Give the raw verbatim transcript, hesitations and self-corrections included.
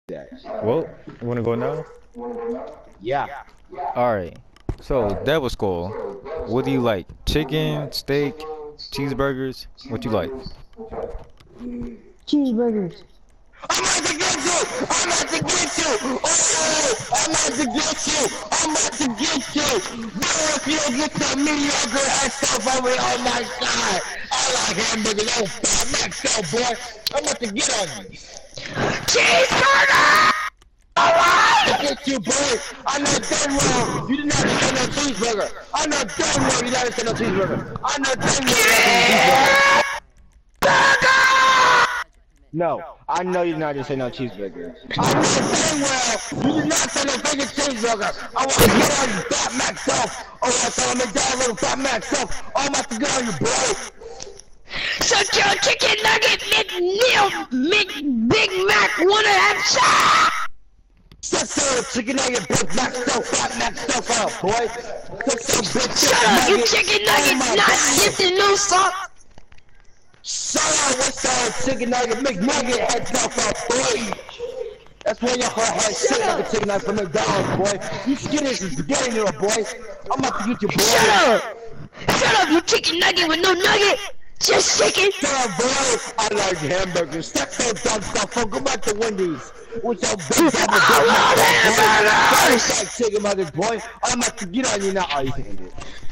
Well, you wanna go now? Yeah. Alright. So that was cool. What do you like? Chicken, steak, cheeseburgers? What you like? Cheeseburgers. I'm about to get you! I'm about to get you! Oh, I'm about to get you! I'm about to get you! Bro, if you don't get that mediocre ass stuff over here, oh my god! I like hamburgers, oh fat max out, boy! I'm about to get on you! Cheeseburger! Alright! Get you, boy! I'm not done well! You did not say no cheeseburger! I'm not done well! You didn't say no cheeseburger! I'm not done well! You cheeseburger! No, I know you're not just say no cheeseburger. I know damn well you did not say no fucking cheeseburger. I want to get on you, fat max self. Oh, I saw him down little fat max self. Oh, I'm about to get on you, bro. Such your chicken nugget, McNeil, Mc, Big Mac, one of them shot. Shut your chicken nugget, Big Mac self, fat max self out, boy. Shut your bitch. Shut up, you chicken nuggets, oh not dipped in no salt. Shut up, what's up, chicken nugget, McNugget head self out, boy. That's why your heart has shit like a chicken nugget from McDonald's, boy. You skinny as spaghetti noodle, boy. I'm about to get you, boy. Shut up! Shut up, you chicken nugget with no nugget! Just chicken! Shut up, boy! I like hamburgers. Stop so dumb stuff. Oh, go back to Wendy's. With your big double I love hamburgers! Chicken nugget, boy. I'm about to get on you now. Oh, you can't do it.